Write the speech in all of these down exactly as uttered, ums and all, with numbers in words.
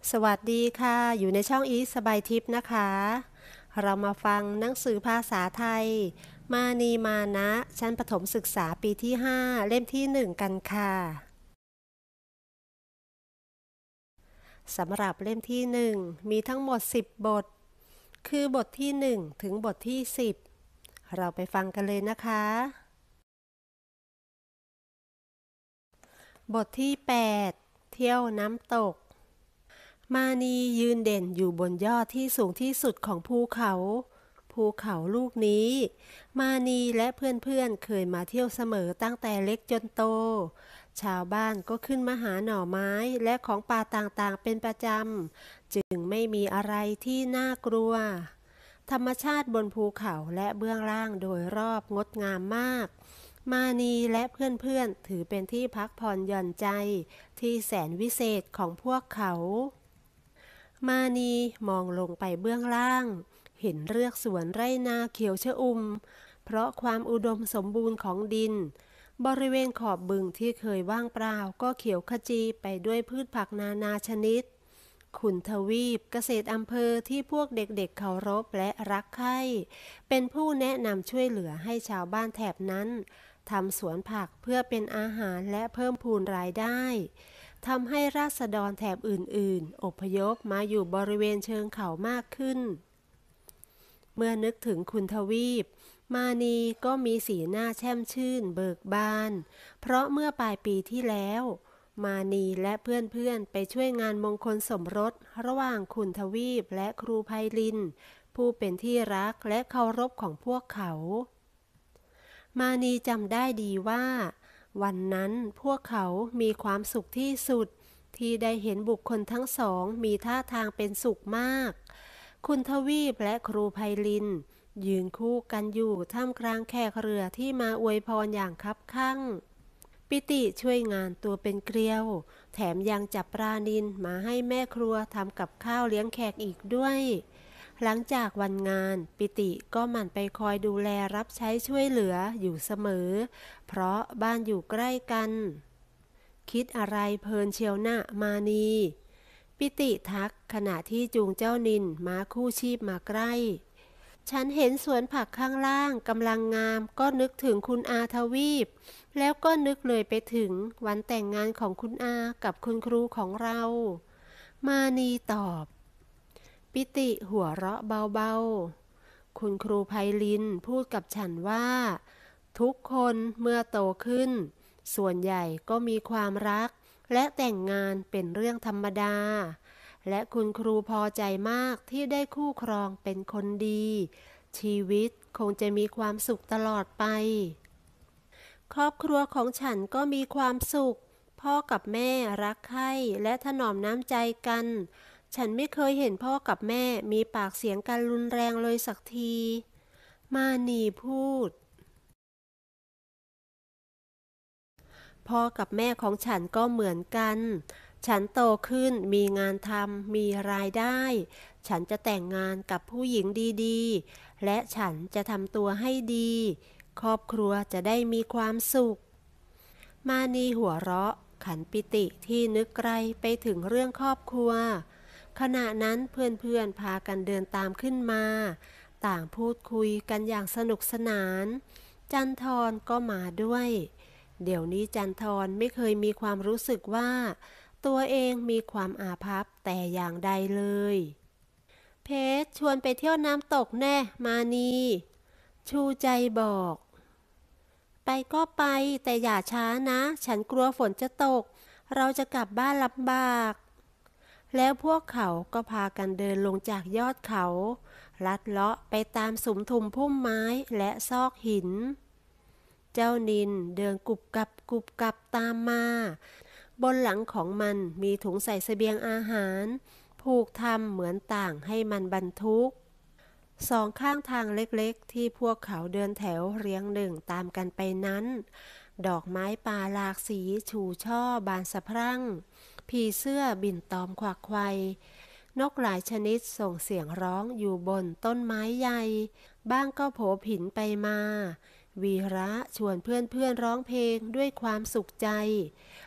สวัสดีค่ะอยู่ในช่องอีสสบายทิพย์นะคะเรามาฟังหนังสือภาษาไทยมานีมานะชั้นประถมศึกษาปีที่ห้าเล่มที่หนึ่งกันค่ะสำหรับเล่มที่หนึ่งมีทั้งหมดสิบบทคือบทที่หนึ่งถึงบทที่สิบเราไปฟังกันเลยนะคะบทที่แปดเที่ยวน้ำตกมานียืนเด่นอยู่บนยอดที่สูงที่สุดของภูเขาภูเขาลูกนี้มานีและเพื่อนๆเคยมาเที่ยวเสมอตั้งแต่เล็กจนโตชาวบ้านก็ขึ้นมาหาหน่อไม้และของป่าต่างๆเป็นประจำจึงไม่มีอะไรที่น่ากลัวธรรมชาติบนภูเขาและเบื้องล่างโดยรอบงดงามมากมานีและเพื่อนๆถือเป็นที่พักผ่อนหย่อนใจที่แสนวิเศษของพวกเขา มานีมองลงไปเบื้องล่างเห็นเรือกสวนไร่นาเขียวชอุ่มเพราะความอุดมสมบูรณ์ของดินบริเวณขอบบึงที่เคยว่างเปล่าก็เขียวขจีไปด้วยพืชผักนานาชนิดขุนทวีปเกษตรอำเภอที่พวกเด็กๆเคารพและรักใคร่เป็นผู้แนะนำช่วยเหลือให้ชาวบ้านแถบนั้นทำสวนผักเพื่อเป็นอาหารและเพิ่มพูนรายได้ทำให้ราษฎรแถบอื่นๆอพยพมาอยู่บริเวณเชิงเขามากขึ้นเมื่อนึกถึงคุณทวีปมานีก็มีสีหน้าแช่มชื่นเบิกบานเพราะเมื่อปลายปีที่แล้วมานีและเพื่อนๆไปช่วยงานมงคลสมรสระหว่างคุณทวีปและครูไพลินผู้เป็นที่รักและเคารพของพวกเขามานีจำได้ดีว่าวันนั้นพวกเขามีความสุขที่สุดที่ได้เห็นบุคคลทั้งสองมีท่าทางเป็นสุขมากคุณทวีปและครูไพลินยืนคู่กันอยู่ท่ามกลางแขกเรือที่มาอวยพรอย่างคับคั่งปิติช่วยงานตัวเป็นเกลียวแถมยังจับปลานิลมาให้แม่ครัวทำกับข้าวเลี้ยงแขกอีกด้วยหลังจากวันงานปิติก็หมั่นไปคอยดูแลรับใช้ช่วยเหลืออยู่เสมอเพราะบ้านอยู่ใกล้กันคิดอะไรเพลินเชียวนะมานีปิติทักขณะที่จูงเจ้านิลม้าคู่ชีพมาใกล้ฉันเห็นสวนผักข้างล่างกำลังงามก็นึกถึงคุณอาทวีปแล้วก็นึกเลยไปถึงวันแต่งงานของคุณอากับคุณครูของเรามานีตอบปิติหัวเราะเบาๆคุณครูไพลินพูดกับฉันว่าทุกคนเมื่อโตขึ้นส่วนใหญ่ก็มีความรักและแต่งงานเป็นเรื่องธรรมดาและคุณครูพอใจมากที่ได้คู่ครองเป็นคนดีชีวิตคงจะมีความสุขตลอดไปครอบครัวของฉันก็มีความสุขพ่อกับแม่รักใคร่และถนอมน้ำใจกันฉันไม่เคยเห็นพ่อกับแม่มีปากเสียงกันรุนแรงเลยสักทีมานีพูด พ่อกับแม่ของฉันก็เหมือนกัน ฉันโตขึ้นมีงานทำมีรายได้ ฉันจะแต่งงานกับผู้หญิงดีๆ และฉันจะทำตัวให้ดี ครอบครัวจะได้มีความสุข มานีหัวเราะขันปิติที่นึกไกลไปถึงเรื่องครอบครัว ขณะนั้นเพื่อนๆพากันเดินตามขึ้นมา ต่างพูดคุยกันอย่างสนุกสนาน จันทรก็มาด้วย เดี๋ยวนี้จันทรไม่เคยมีความรู้สึกว่าตัวเองมีความอาภัพแต่อย่างใดเลยเพชรชวนไปเที่ยวน้ำตกแน่มานีชูใจบอกไปก็ไปแต่อย่าช้านะฉันกลัวฝนจะตกเราจะกลับบ้านลำบากแล้วพวกเขาก็พากันเดินลงจากยอดเขาลัดเลาะไปตามสุมทุมพุ่มไม้และซอกหินเจ้านิลเดินกุบกับกุบกับตามมาบนหลังของมันมีถุงใส่เสบียงอาหารผูกทำเหมือนต่างให้มันบรรทุกสองข้างทางเล็กๆที่พวกเขาเดินแถวเรียงหนึ่งตามกันไปนั้นดอกไม้ป่าหลากสีชูช่อบานสะพรั่งผีเสื้อบินตอมขวักไขว่นกหลายชนิดส่งเสียงร้องอยู่บนต้นไม้ใหญ่บ้างก็โผผินไปมาวีระชวนเพื่อนๆร้องเพลงด้วยความสุขใจ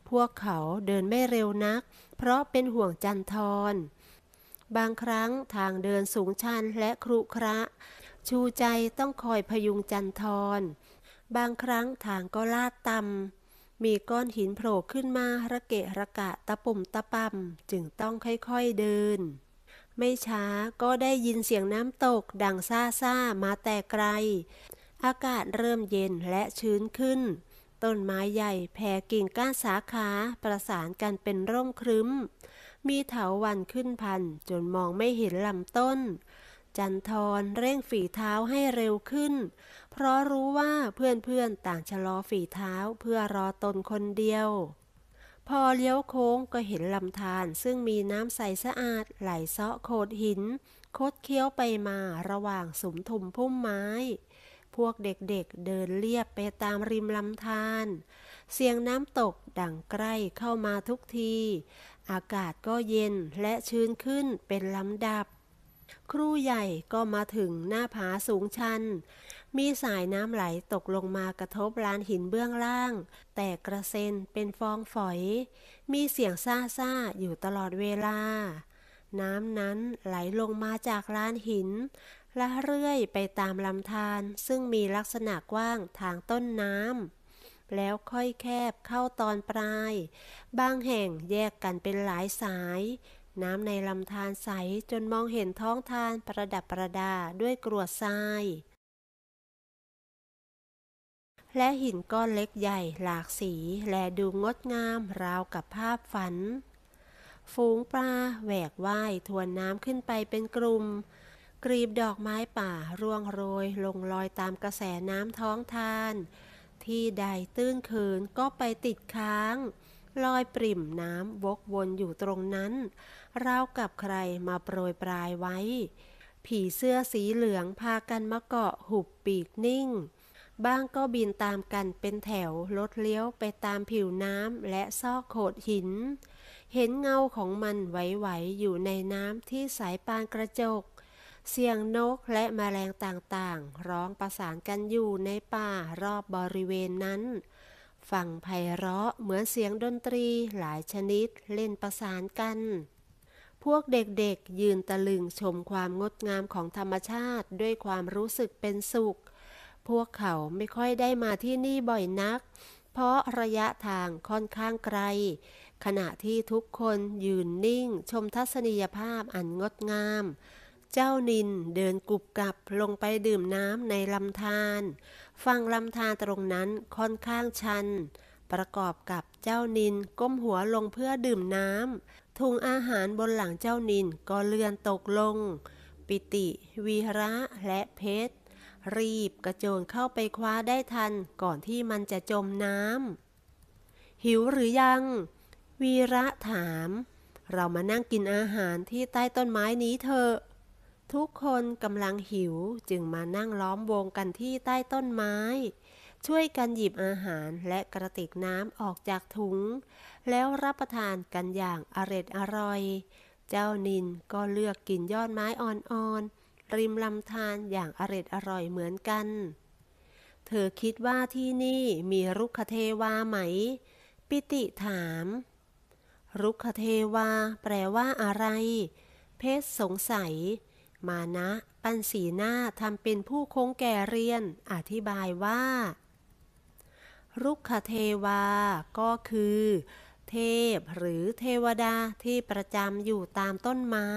พวกเขาเดินไม่เร็วนักเพราะเป็นห่วงจันทรบางครั้งทางเดินสูงชันและครุขระชูใจต้องคอยพยุงจันทรบางครั้งทางก็ลาดต่ำมีก้อนหินโผล่ขึ้นมาระเกะระกะตะปุ่มตะปำจึงต้องค่อยๆเดินไม่ช้าก็ได้ยินเสียงน้ำตกดังซ่าซ่ามาแต่ไกลอากาศเริ่มเย็นและชื้นขึ้นต้นไม้ใหญ่แผ่กิ่งก้านสาขาประสานกันเป็นร่มครึ้มมีเถาวัลย์ขึ้นพันจนมองไม่เห็นลำต้นจันทรเร่งฝีเท้าให้เร็วขึ้นเพราะรู้ว่าเพื่อนๆต่างชะลอฝีเท้าเพื่อรอตนคนเดียวพอเลี้ยวโค้งก็เห็นลำธารซึ่งมีน้ำใสสะอาดไหลเซาะโขดหินคดเคี้ยวไปมาระหว่างสุมทุมพุ่มไม้พวกเด็กๆ เเดินเลียบไปตามริมลำธารเสียงน้ำตกดังใกล้เข้ามาทุกทีอากาศก็เย็นและชื้นขึ้นเป็นลำดับครูใหญ่ก็มาถึงหน้าผาสูงชันมีสายน้ำไหลตกลงมากระทบลานหินเบื้องล่างแตกกระเซ็นเป็นฟองฝอยมีเสียงซ่าซ่าอยู่ตลอดเวลาน้ำนั้นไหลลงมาจากลานหินและเรื่อยไปตามลำธารซึ่งมีลักษณะกว้างทางต้นน้ำแล้วค่อยแคบเข้าตอนปลายบางแห่งแยกกันเป็นหลายสายน้ำในลำธารใสจนมองเห็นท้องธารประดับประดาด้วยกรวดทรายและหินก้อนเล็กใหญ่หลากสีแลดูงดงามราวกับภาพฝันฝูงปลาแหวกว่ายทวนน้ำขึ้นไปเป็นกลุ่มกลีบดอกไม้ป่าร่วงโรยลงลอยตามกระแสน้ำท้องธารที่ใดตื้นเขินก็ไปติดค้างลอยปริ่มน้ำวกวนอยู่ตรงนั้นราวกับใครมาโปรยปลายไว้ผีเสื้อสีเหลืองพากันมาเกาะหุบปีกนิ่งบ้างก็บินตามกันเป็นแถวลดเลี้ยวไปตามผิวน้ำและซอกโขดหินเห็นเงาของมันไหวๆอยู่ในน้ำที่สายปานกระจกเสียงนกและแมลงต่างๆร้องประสานกันอยู่ในป่ารอบบริเวณนั้นฟังไพเราะเหมือนเสียงดนตรีหลายชนิดเล่นประสานกันพวกเด็กๆยืนตะลึงชมความงดงามของธรรมชาติด้วยความรู้สึกเป็นสุขพวกเขาไม่ค่อยได้มาที่นี่บ่อยนักเพราะระยะทางค่อนข้างไกลขณะที่ทุกคนยืนนิ่งชมทัศนียภาพอันงดงามเจ้านิลเดินกุบกับลงไปดื่มน้ำในลำธารฝั่งลำธารตรงนั้นค่อนข้างชันประกอบกับเจ้านิลก้มหัวลงเพื่อดื่มน้ำถุงอาหารบนหลังเจ้านิลก็เลื่อนตกลงปิติวีระและเพชรรีบกระโจนเข้าไปคว้าได้ทันก่อนที่มันจะจมน้ำหิวหรือยังวีระถามเรามานั่งกินอาหารที่ใต้ต้นไม้นี้เถอะทุกคนกำลังหิวจึงมานั่งล้อมวงกันที่ใต้ต้นไม้ช่วยกันหยิบอาหารและกระติกน้ำออกจากถุงแล้วรับประทานกันอย่างอร็ดอร่อยเจ้านิลก็เลือกกินยอดไม้อ่อนๆริมลำธารอย่างอร็ดอร่อยเหมือนกันเธอคิดว่าที่นี่มีรุกขเทวาไหมปิติถามรุกขเทวาแปลว่าอะไรเพชรสงสัยมานะปั้นสีหน้าทำเป็นผู้คงแก่เรียนอธิบายว่ารุกขเทวาก็คือเทพหรือเทวดาที่ประจำอยู่ตามต้นไม้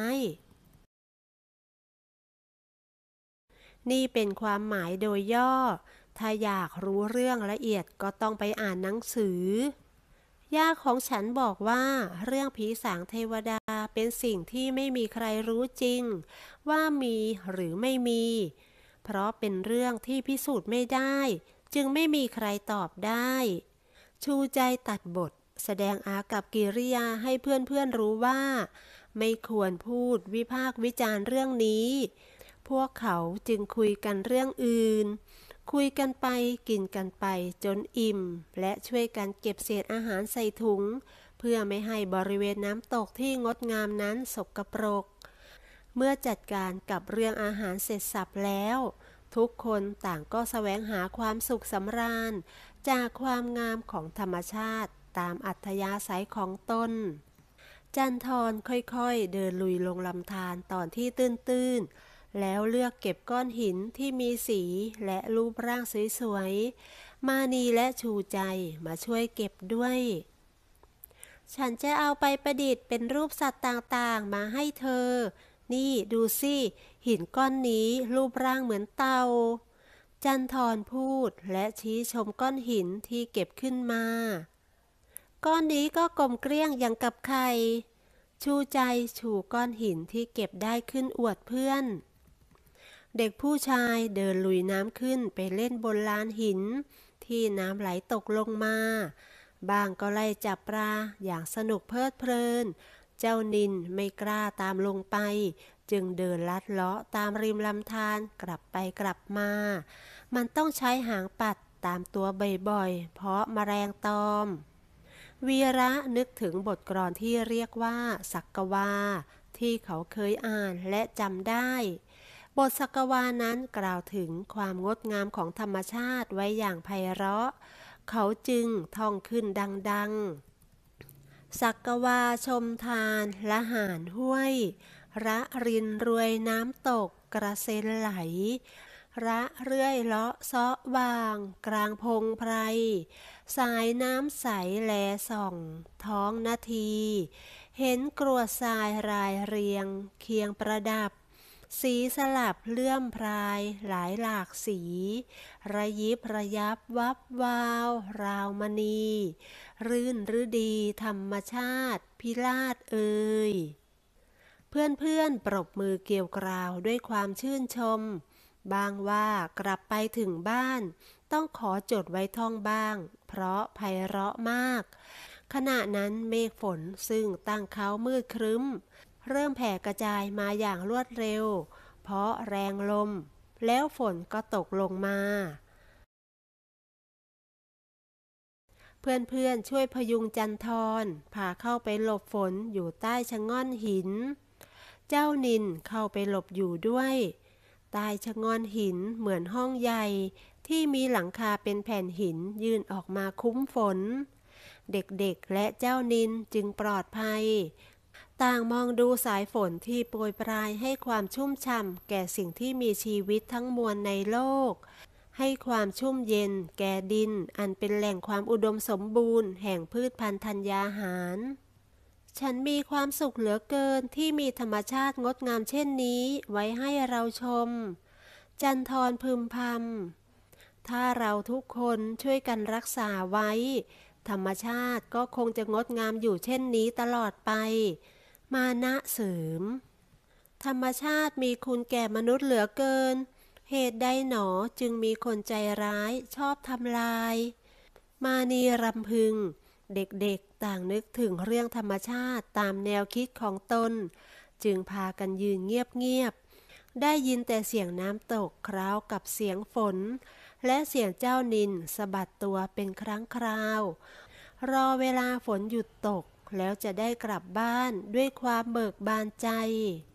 นี่เป็นความหมายโดยย่อถ้าอยากรู้เรื่องละเอียดก็ต้องไปอ่านหนังสือย่าของฉันบอกว่าเรื่องผีสางเทวดาเป็นสิ่งที่ไม่มีใครรู้จริงว่ามีหรือไม่มีเพราะเป็นเรื่องที่พิสูจน์ไม่ได้จึงไม่มีใครตอบได้ชูใจตัดบทแสดงอากับกิริยาให้เพื่อนๆรู้ว่าไม่ควรพูดวิพากษ์วิจารณ์เรื่องนี้พวกเขาจึงคุยกันเรื่องอื่นคุยกันไปกินกันไปจนอิ่มและช่วยกันเก็บเศษอาหารใส่ถุงเพื่อไม่ให้บริเวณน้ำตกที่งดงามนั้นสกปรกเมื่อจัดการกับเรื่องอาหารเสร็จสรรพแล้วทุกคนต่างก็แสวงหาความสุขสำราญจากความงามของธรรมชาติตามอัธยาศัยของตนจันทรค่อยๆเดินลุยลงลำธารตอนที่ตื้นๆแล้วเลือกเก็บก้อนหินที่มีสีและรูปร่างสวยๆมานีและชูใจมาช่วยเก็บด้วยฉันจะเอาไปประดิษฐ์เป็นรูปสัตว์ต่างๆมาให้เธอนี่ดูสิหินก้อนนี้รูปร่างเหมือนเต่าจันทรพูดและชี้ชมก้อนหินที่เก็บขึ้นมาก้อนนี้ก็กลมเกลี้ยงอย่างกับไข่ชูใจชูก้อนหินที่เก็บได้ขึ้นอวดเพื่อนเด็กผู้ชายเดินลุยน้ำขึ้นไปเล่นบนลานหินที่น้ำไหลตกลงมาบางก็ไล่จับปลาอย่างสนุกเพลิดเพลินเจ้านิลไม่กล้าตามลงไปจึงเดินลัดเลาะตามริมลำธารกลับไปกลับมามันต้องใช้หางปัดตามตัวบ่อยๆเพราะแมลงตอมวีระนึกถึงบทกลอนที่เรียกว่าสักกวาที่เขาเคยอ่านและจำได้บทสักกวานั้นกล่าวถึงความงดงามของธรรมชาติไว้อย่างไพเราะเขาจึงท่องขึ้นดังๆสักกวาชมทานละหานห้วยระรินรวยน้ำตกกระเซ็นไหลระเรื่อยเลาะเซาะบางกลางพงไพรสายน้ำใสแลส่องท้องนาทีเห็นกรวดทรายรายเรียงเคียงประดับสีสลับเลื่อมพรายหลายหลากสีระยิบระยับวับวาวราวมณีรื่นฤดีธรรมชาติพิราชเอ่ยเพื่อนๆปรบมือเกลียวกราวด้วยความชื่นชมบางว่ากลับไปถึงบ้านต้องขอจดไว้ท่องบ้างเพราะไพเราะมากขณะนั้นเมฆฝนซึ่งตั้งเขามืดครึ้มเริ่มแผ่กระจายมาอย่างรวดเร็วเพราะแรงลมแล้วฝนก็ตกลงมาเพื่อนๆช่วยพยุงจันทรพาเข้าไปหลบฝนอยู่ใต้ชะง่อนหินเจ้านิลเข้าไปหลบอยู่ด้วยใต้ชะง่อนหินเหมือนห้องใหญ่ที่มีหลังคาเป็นแผ่นหินยื่นออกมาคุ้มฝนเด็กๆและเจ้านิลจึงปลอดภัยต่างมองดูสายฝนที่โปรยปรายให้ความชุ่มฉ่ำแก่สิ่งที่มีชีวิตทั้งมวลในโลกให้ความชุ่มเย็นแก่ดินอันเป็นแหล่งความอุดมสมบูรณ์แห่งพืชพันธุ์ธัญญาหารฉันมีความสุขเหลือเกินที่มีธรรมชาติงดงามเช่นนี้ไว้ให้เราชมจันทรพึมพำถ้าเราทุกคนช่วยกันรักษาไว้ธรรมชาติก็คงจะงดงามอยู่เช่นนี้ตลอดไปมานะเสริมธรรมชาติมีคุณแก่มนุษย์เหลือเกินเหตุใดหนอจึงมีคนใจร้ายชอบทำลายมานีรำพึงเด็กๆต่างนึกถึงเรื่องธรรมชาติตามแนวคิดของตนจึงพากันยืนเงียบๆได้ยินแต่เสียงน้ำตกคล้าวกับเสียงฝนและเสียงเจ้านิลสะบัดตัวเป็นครั้งคราวรอเวลาฝนหยุดตกแล้วจะได้กลับบ้านด้วยความเบิกบานใจ